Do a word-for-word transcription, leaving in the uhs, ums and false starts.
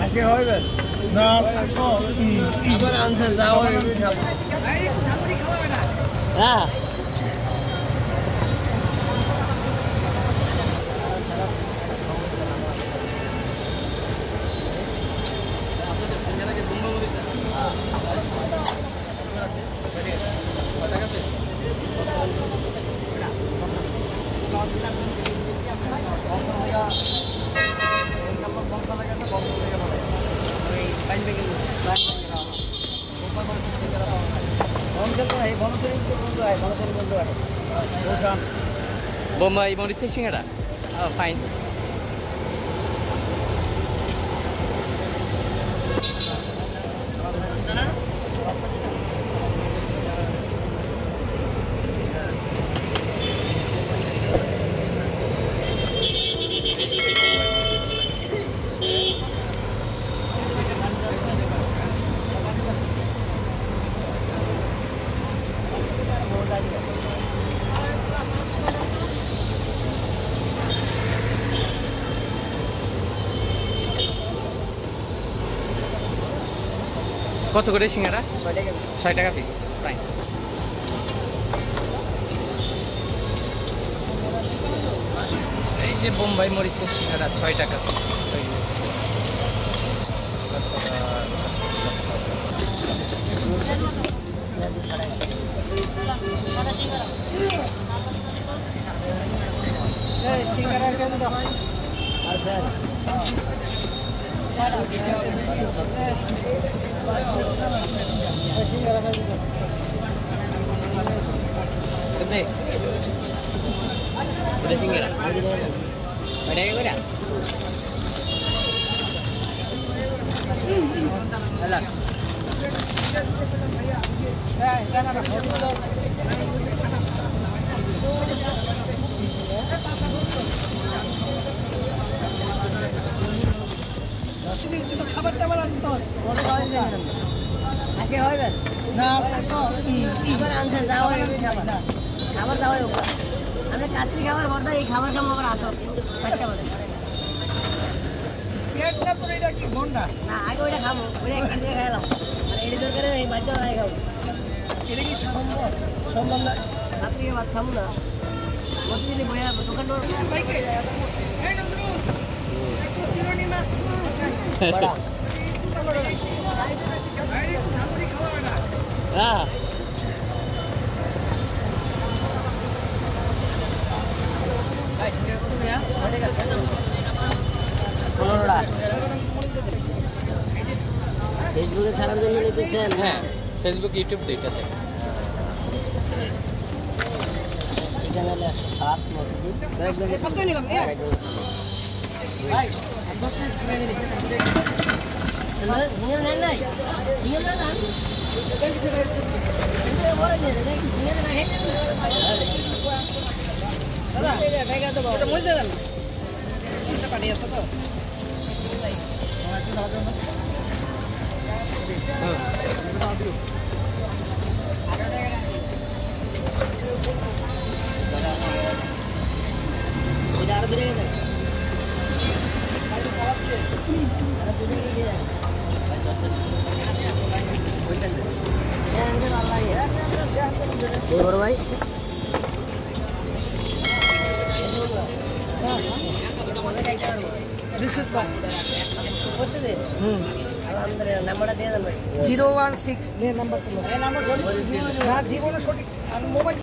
আজকে হবে না আজকে তো আবার আনসার যাওয়া হ্যাঁ Bombay Maurice Shinghara. Oh, fine. কত করে সিঙ্গারা? ছয় টাকা পিস। ফাইন। এই যে বোম্বাই মরিচের সিঙ্গারা ছয় টাকা পিস। খাবার টাবার আনছ আজকে হবে না আজকে তো আবার আনছে যাওয়া খাবার খাবার দাওয়া আমরা কাচ্চি খাবার বর্দা এই খাবার খাবো আবার আসো পেটটা তোর এটা কি গন্ডা না আগে ওইটা খাবো ওইটা একটা দিয়ে খাইলাম মানে এটি দরকারে এই বাচ্চা ওরাই খাবো এটা কি সম্ভব সম্ভব না আপনি ভাত খাবো না প্রতিদিনই বইয়া দোকান বাইকে এই নজরুল একটু চিরনিমা বড়া হ্যাঁ ফেসবুকে ছাড়ার জন্য নিতেছেন? হ্যাঁ ফেসবুক ইউটিউব দুইটাতে। এখানে হলো একশো সাত মসজিদ বড় ভাই জিরো ওয়ান সিক্স নাম্বার